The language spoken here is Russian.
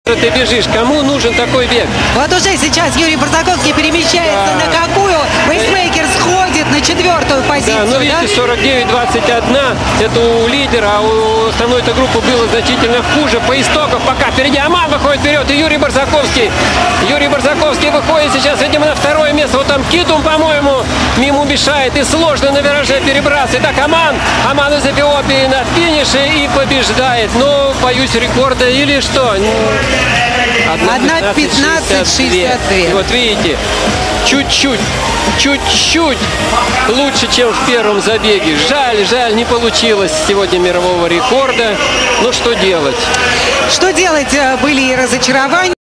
Ты бежишь, кому нужен такой бег? Вот уже сейчас Юрий Барзаковский перемещается на какую? Пейсмейкер сходит на 4-ю позицию. Да, ну видите, 49-21, это у лидера, а у основной этой группы было значительно хуже. По истокам пока впереди Аман выходит вперед, и Юрий Барзаковский. Юрий Барзаковский выходит сейчас, видимо, на 2-е место. Вот там Китум, по-моему, мимо мешает, и сложно на вираже перебраться. Итак, Аман из Эфиопии на финише и побеждает. Ну, боюсь рекорда или что? 1:15:62. Вот видите, чуть-чуть лучше, чем в первом забеге. Жаль, не получилось сегодня мирового рекорда. Ну, что делать? Что делать? Были и разочарования.